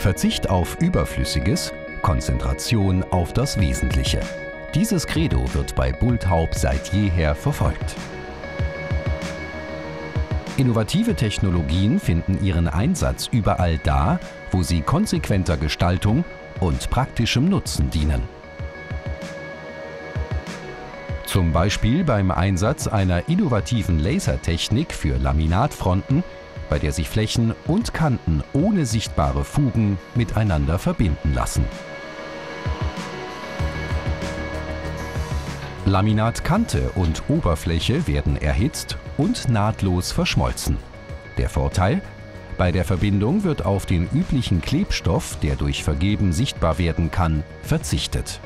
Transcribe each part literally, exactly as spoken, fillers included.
Verzicht auf Überflüssiges, Konzentration auf das Wesentliche. Dieses Credo wird bei Bulthaup seit jeher verfolgt. Innovative Technologien finden ihren Einsatz überall da, wo sie konsequenter Gestaltung und praktischem Nutzen dienen. Zum Beispiel beim Einsatz einer innovativen Lasertechnik für Laminatfronten, bei der sich Flächen und Kanten ohne sichtbare Fugen miteinander verbinden lassen. Laminatkante und Oberfläche werden erhitzt und nahtlos verschmolzen. Der Vorteil? Bei der Verbindung wird auf den üblichen Klebstoff, der durch Vergeben sichtbar werden kann, verzichtet.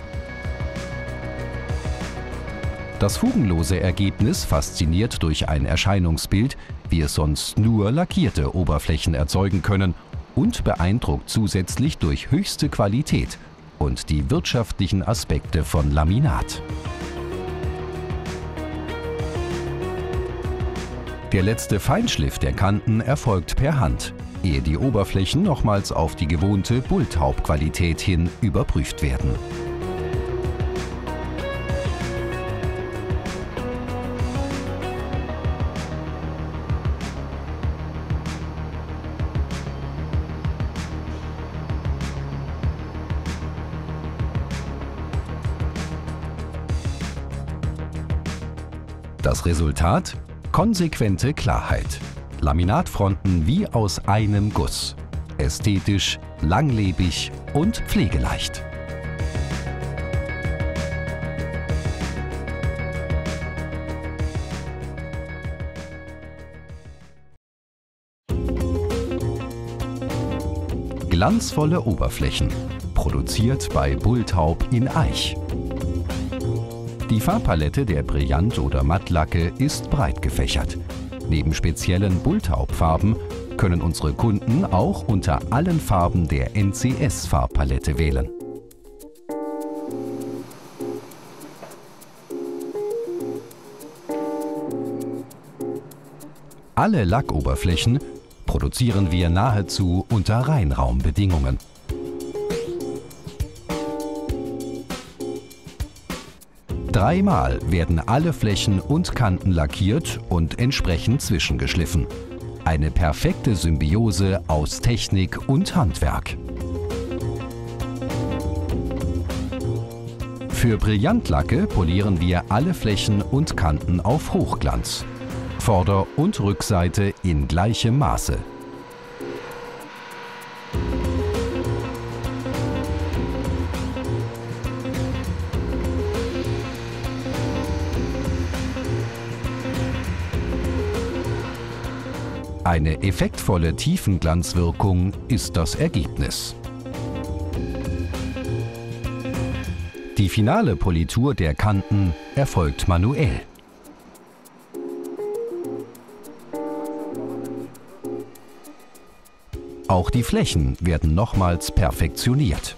Das fugenlose Ergebnis fasziniert durch ein Erscheinungsbild, wie es sonst nur lackierte Oberflächen erzeugen können, und beeindruckt zusätzlich durch höchste Qualität und die wirtschaftlichen Aspekte von Laminat. Der letzte Feinschliff der Kanten erfolgt per Hand, ehe die Oberflächen nochmals auf die gewohnte Bulthaup-Qualität hin überprüft werden. Das Resultat? Konsequente Klarheit. Laminatfronten wie aus einem Guss. Ästhetisch, langlebig und pflegeleicht. Glanzvolle Oberflächen. Produziert bei Bulthaup in Eich. Die Farbpalette der Brillant- oder Mattlacke ist breit gefächert. Neben speziellen Bulthaup-Farben können unsere Kunden auch unter allen Farben der N C S-Farbpalette wählen. Alle Lackoberflächen produzieren wir nahezu unter Reinraumbedingungen. Dreimal werden alle Flächen und Kanten lackiert und entsprechend zwischengeschliffen. Eine perfekte Symbiose aus Technik und Handwerk. Für Brillantlacke polieren wir alle Flächen und Kanten auf Hochglanz. Vorder- und Rückseite in gleichem Maße. Eine effektvolle Tiefenglanzwirkung ist das Ergebnis. Die finale Politur der Kanten erfolgt manuell. Auch die Flächen werden nochmals perfektioniert.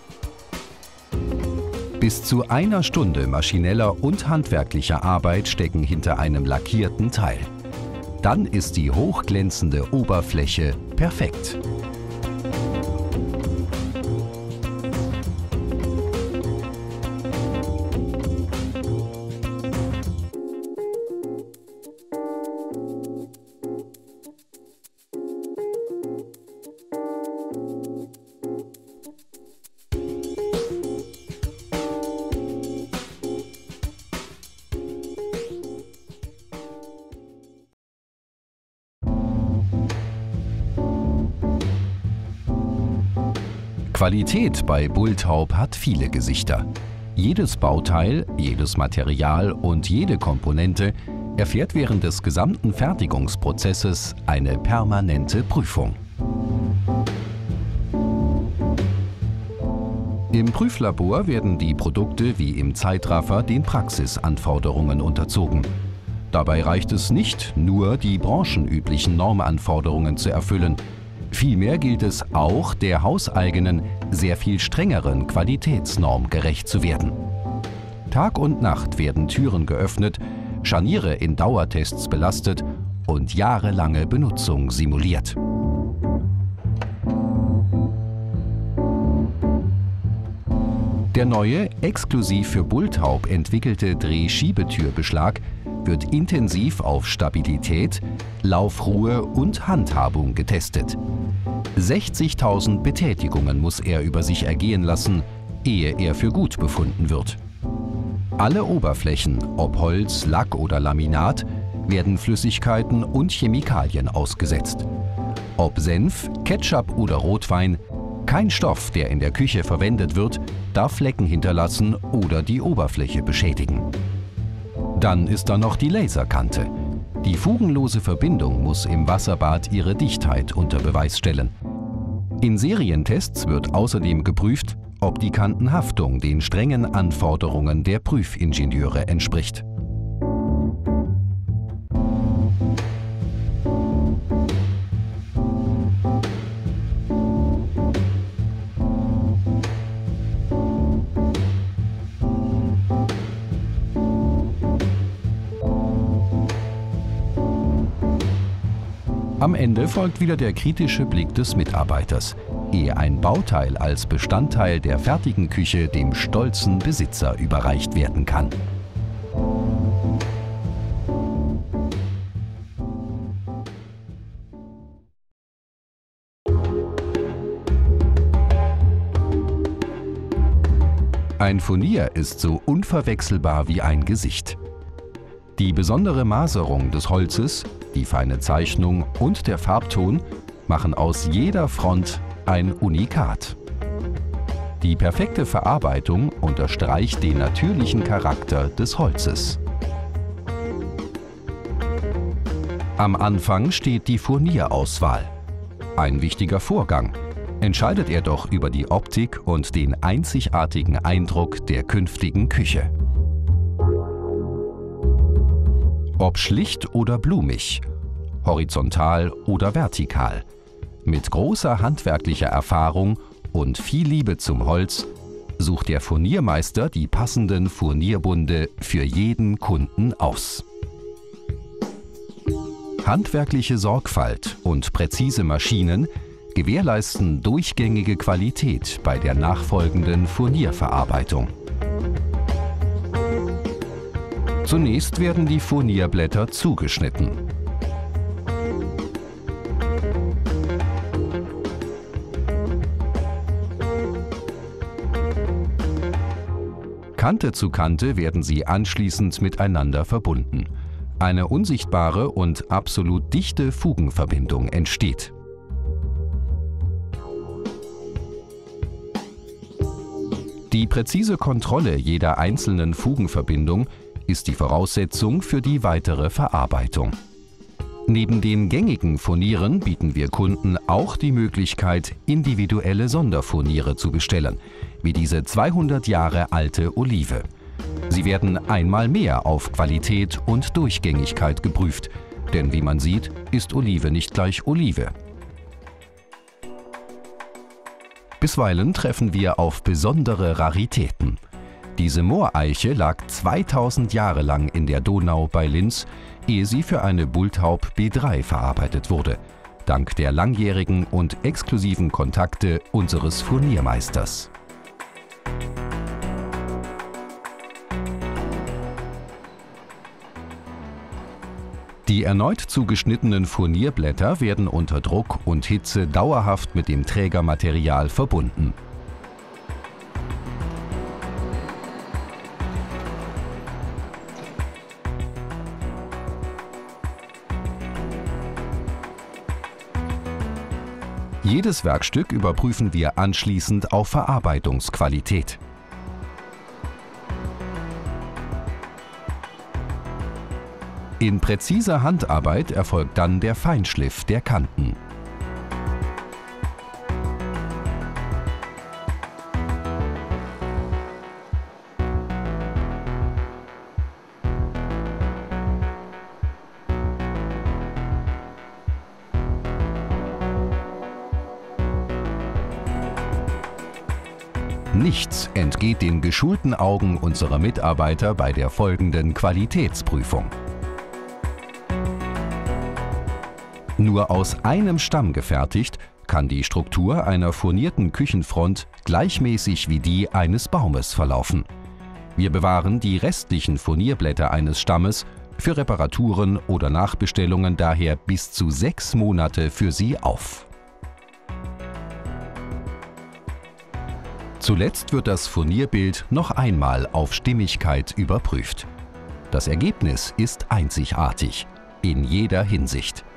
Bis zu einer Stunde maschineller und handwerklicher Arbeit stecken hinter einem lackierten Teil. Dann ist die hochglänzende Oberfläche perfekt. Qualität bei Bulthaup hat viele Gesichter. Jedes Bauteil, jedes Material und jede Komponente erfährt während des gesamten Fertigungsprozesses eine permanente Prüfung. Im Prüflabor werden die Produkte wie im Zeitraffer den Praxisanforderungen unterzogen. Dabei reicht es nicht, nur die branchenüblichen Normanforderungen zu erfüllen. Vielmehr gilt es auch, der hauseigenen, sehr viel strengeren Qualitätsnorm gerecht zu werden. Tag und Nacht werden Türen geöffnet, Scharniere in Dauertests belastet und jahrelange Benutzung simuliert. Der neue, exklusiv für Bulthaup entwickelte Drehschiebetürbeschlag wird intensiv auf Stabilität, Laufruhe und Handhabung getestet. sechzigtausend Betätigungen muss er über sich ergehen lassen, ehe er für gut befunden wird. Alle Oberflächen, ob Holz, Lack oder Laminat, werden Flüssigkeiten und Chemikalien ausgesetzt. Ob Senf, Ketchup oder Rotwein, kein Stoff, der in der Küche verwendet wird, darf Flecken hinterlassen oder die Oberfläche beschädigen. Dann ist da noch die Laserkante. Die fugenlose Verbindung muss im Wasserbad ihre Dichtheit unter Beweis stellen. In Serientests wird außerdem geprüft, ob die Kantenhaftung den strengen Anforderungen der Prüfingenieure entspricht. Am Ende folgt wieder der kritische Blick des Mitarbeiters, ehe ein Bauteil als Bestandteil der fertigen Küche dem stolzen Besitzer überreicht werden kann. Ein Furnier ist so unverwechselbar wie ein Gesicht. Die besondere Maserung des Holzes, die feine Zeichnung und der Farbton machen aus jeder Front ein Unikat. Die perfekte Verarbeitung unterstreicht den natürlichen Charakter des Holzes. Am Anfang steht die Furnierauswahl. Ein wichtiger Vorgang. Entscheidet er doch über die Optik und den einzigartigen Eindruck der künftigen Küche. Ob schlicht oder blumig, horizontal oder vertikal, mit großer handwerklicher Erfahrung und viel Liebe zum Holz sucht der Furniermeister die passenden Furnierbunde für jeden Kunden aus. Handwerkliche Sorgfalt und präzise Maschinen gewährleisten durchgängige Qualität bei der nachfolgenden Furnierverarbeitung. Zunächst werden die Furnierblätter zugeschnitten. Kante zu Kante werden sie anschließend miteinander verbunden. Eine unsichtbare und absolut dichte Fugenverbindung entsteht. Die präzise Kontrolle jeder einzelnen Fugenverbindung ist die Voraussetzung für die weitere Verarbeitung. Neben den gängigen Furnieren bieten wir Kunden auch die Möglichkeit, individuelle Sonderfurniere zu bestellen, wie diese zweihundert Jahre alte Olive. Sie werden einmal mehr auf Qualität und Durchgängigkeit geprüft, denn wie man sieht, ist Olive nicht gleich Olive. Bisweilen treffen wir auf besondere Raritäten. Diese Mooreiche lag zweitausend Jahre lang in der Donau bei Linz, ehe sie für eine Bulthaup B drei verarbeitet wurde, dank der langjährigen und exklusiven Kontakte unseres Furniermeisters. Die erneut zugeschnittenen Furnierblätter werden unter Druck und Hitze dauerhaft mit dem Trägermaterial verbunden. Jedes Werkstück überprüfen wir anschließend auf Verarbeitungsqualität. In präziser Handarbeit erfolgt dann der Feinschliff der Kanten. Nichts entgeht den geschulten Augen unserer Mitarbeiter bei der folgenden Qualitätsprüfung. Nur aus einem Stamm gefertigt, kann die Struktur einer furnierten Küchenfront gleichmäßig wie die eines Baumes verlaufen. Wir bewahren die restlichen Furnierblätter eines Stammes für Reparaturen oder Nachbestellungen daher bis zu sechs Monate für Sie auf. Zuletzt wird das Furnierbild noch einmal auf Stimmigkeit überprüft. Das Ergebnis ist einzigartig, in jeder Hinsicht.